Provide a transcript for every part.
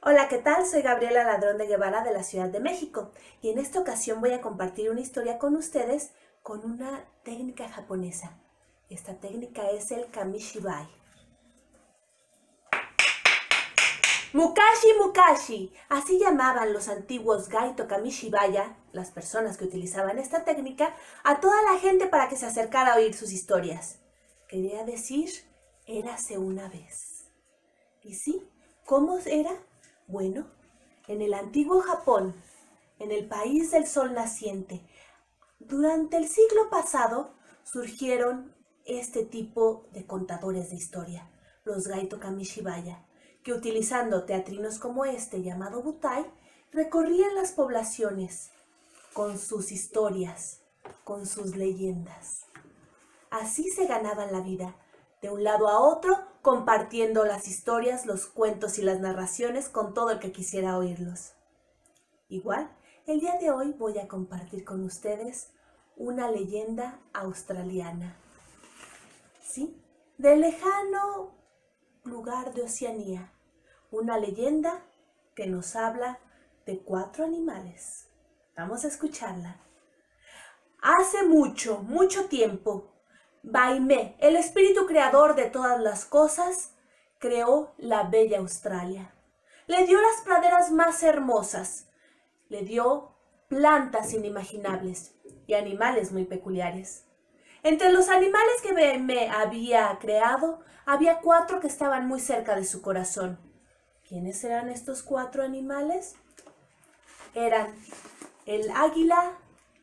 Hola, ¿qué tal? Soy Gabriela Ladrón de Guevara de la Ciudad de México y en esta ocasión voy a compartir una historia con ustedes con una técnica japonesa. Esta técnica es el Kamishibai. Mukashi Mukashi, así llamaban los antiguos Gaito Kamishibaya, las personas que utilizaban esta técnica, a toda la gente para que se acercara a oír sus historias. Quería decir, érase una vez. ¿Y sí? ¿Cómo era? Bueno, en el antiguo Japón, en el país del sol naciente, durante el siglo pasado surgieron este tipo de contadores de historia, los Gaito Kamishibaya, que utilizando teatrinos como este llamado Butai, recorrían las poblaciones con sus historias, con sus leyendas. Así se ganaban la vida, de un lado a otro, compartiendo las historias, los cuentos y las narraciones con todo el que quisiera oírlos. Igual, el día de hoy voy a compartir con ustedes una leyenda australiana. ¿Sí? Del lejano lugar de Oceanía. Una leyenda que nos habla de 4 animales. Vamos a escucharla. Hace mucho, mucho tiempo, Baimé, el espíritu creador de todas las cosas, creó la bella Australia. Le dio las praderas más hermosas, le dio plantas inimaginables y animales muy peculiares. Entre los animales que Baimé había creado, había 4 que estaban muy cerca de su corazón. ¿Quiénes eran estos 4 animales? Eran el águila,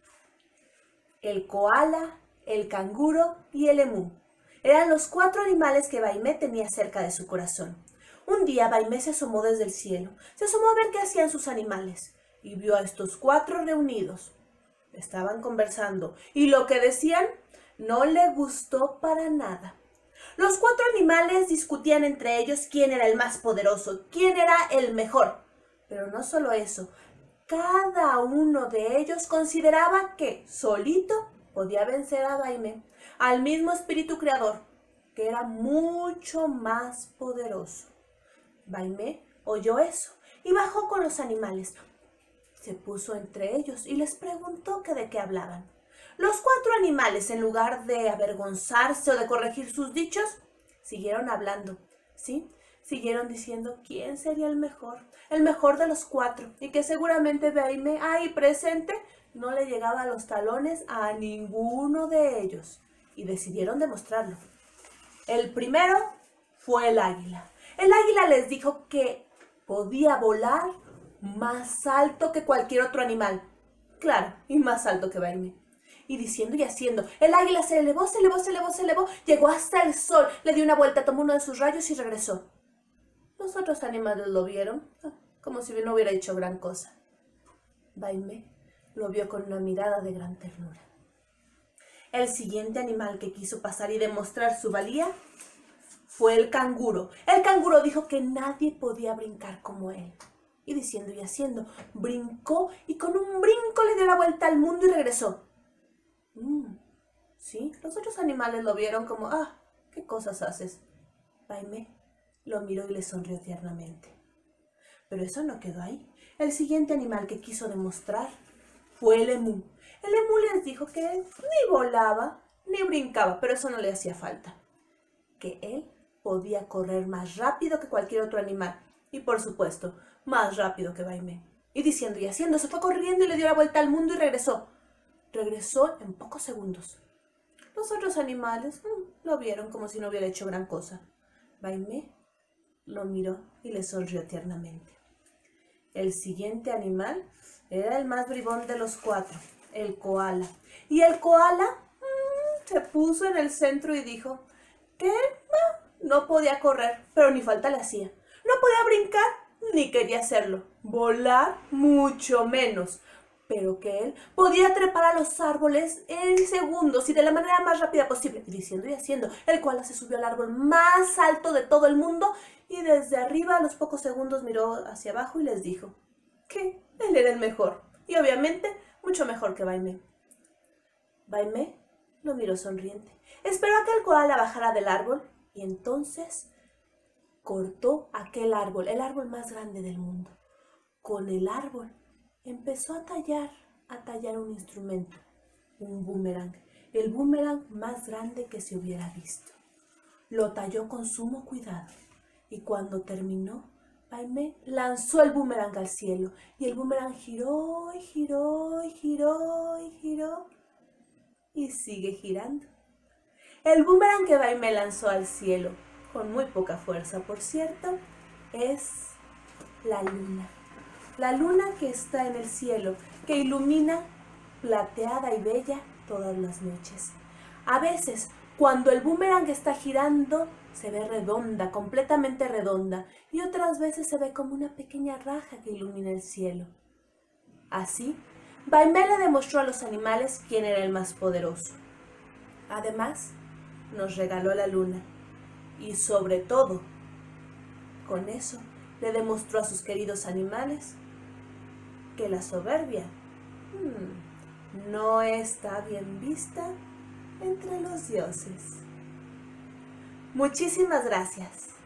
el koala, el canguro y el emú. Eran los 4 animales que Baimé tenía cerca de su corazón. Un día Baimé se asomó desde el cielo, se asomó a ver qué hacían sus animales y vio a estos 4 reunidos. Estaban conversando y lo que decían no le gustó para nada. Los 4 animales discutían entre ellos quién era el más poderoso, quién era el mejor. Pero no solo eso, cada uno de ellos consideraba que solito podía vencer a Baimé, al mismo espíritu creador, que era mucho más poderoso. Baimé oyó eso y bajó con los animales. Se puso entre ellos y les preguntó que de qué hablaban. Los 4 animales, en lugar de avergonzarse o de corregir sus dichos, siguieron hablando, ¿sí? Siguieron diciendo quién sería el mejor de los 4, y que seguramente Baimé, ahí presente, no le llegaba a los talones a ninguno de ellos, y decidieron demostrarlo. El primero fue el águila. El águila les dijo que podía volar más alto que cualquier otro animal. Claro, y más alto que Baimé. Y diciendo y haciendo, el águila se elevó, llegó hasta el sol, le dio una vuelta, tomó uno de sus rayos y regresó. Los otros animales lo vieron, como si no hubiera hecho gran cosa. Baimé lo vio con una mirada de gran ternura. El siguiente animal que quiso pasar y demostrar su valía fue el canguro. El canguro dijo que nadie podía brincar como él. Y diciendo y haciendo, brincó y con un brinco le dio la vuelta al mundo y regresó. Sí, los otros animales lo vieron como, ¿qué cosas haces? Baimé lo miró y le sonrió tiernamente. Pero eso no quedó ahí. El siguiente animal que quiso demostrar fue el emú. El emú les dijo que ni volaba ni brincaba, pero eso no le hacía falta. Que él podía correr más rápido que cualquier otro animal y, por supuesto, más rápido que Baimé. Y diciendo y haciendo, se fue corriendo y le dio la vuelta al mundo y regresó. Regresó en pocos segundos. Los otros animales lo vieron como si no hubiera hecho gran cosa. Baimé lo miró y le sonrió tiernamente. El siguiente animal era el más bribón de los 4, el koala. Y el koala se puso en el centro y dijo que no podía correr, pero ni falta le hacía. No podía brincar, ni quería hacerlo. Volar, mucho menos. Pero que él podía trepar a los árboles en segundos y de la manera más rápida posible. Y diciendo y haciendo, el koala se subió al árbol más alto de todo el mundo y desde arriba a los pocos segundos miró hacia abajo y les dijo que él era el mejor. Y obviamente mucho mejor que Baimé. Baimé lo miró sonriente. Esperó a que el koala bajara del árbol y entonces cortó aquel árbol, el árbol más grande del mundo. Con el árbol empezó a tallar un instrumento, un boomerang, el boomerang más grande que se hubiera visto. Lo talló con sumo cuidado y cuando terminó, Bai Mei lanzó el boomerang al cielo y el boomerang giró y giró y giró y giró y sigue girando. El boomerang que Bai Mei lanzó al cielo, con muy poca fuerza por cierto, es la luna. La luna que está en el cielo, que ilumina plateada y bella todas las noches. A veces, cuando el boomerang está girando, se ve redonda, completamente redonda, y otras veces se ve como una pequeña raja que ilumina el cielo. Así, Bai Mei le demostró a los animales quién era el más poderoso. Además, nos regaló la luna. Y sobre todo, con eso, le demostró a sus queridos animales que la soberbia no está bien vista entre los dioses. Muchísimas gracias.